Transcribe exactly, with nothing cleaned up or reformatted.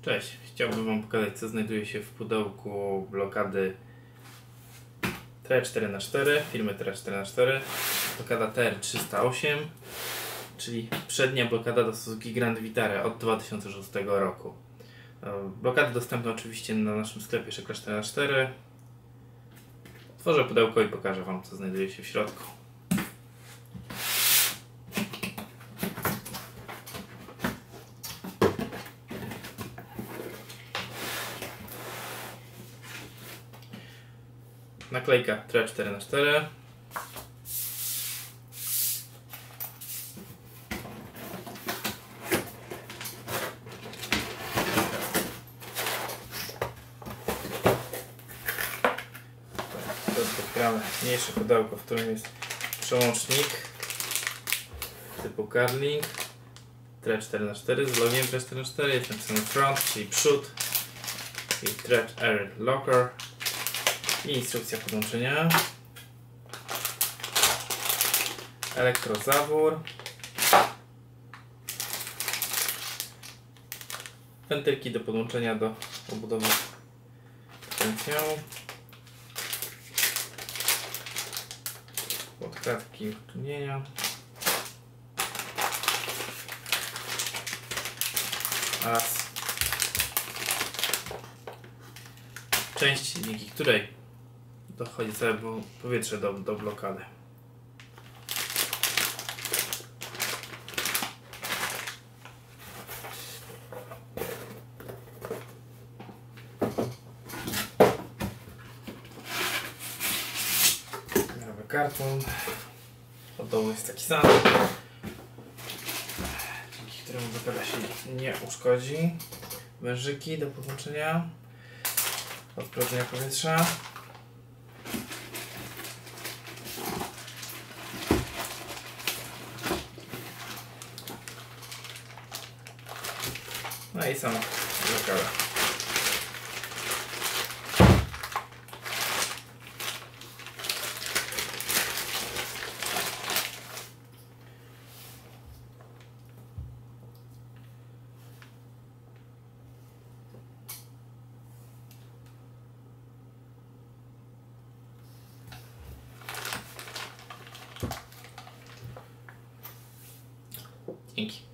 Cześć, chciałbym Wam pokazać, co znajduje się w pudełku blokady T R cztery na cztery, firmy T R cztery na cztery, blokada T R trzysta osiem, czyli przednia blokada do Suzuki Grand Vitara od dwa tysiące szóstego roku. Blokady dostępne oczywiście na naszym sklepie Szekla cztery na cztery. Otworzę pudełko i pokażę Wam, co znajduje się w środku. Naklejka T R cztery na cztery. Otwieramy mniejsze pudełko, w którym jest przełącznik typu Carling T R cztery na cztery z logiem T R cztery na cztery. Jest napisany front, czyli przód, i Thread Air Locker i instrukcja podłączenia, elektrozawór, wentylki do podłączenia do obudowy potencjału, podkładki uszczelnienia, oraz część, dzięki której dochodzi całe powietrze do, do blokady. Nowy karton. Od dołu jest taki sam, dzięki któremu blokada się nie uszkodzi. Wężyki do podłączenia, odprowadzenia powietrza. No i sama blokada. Dzięki.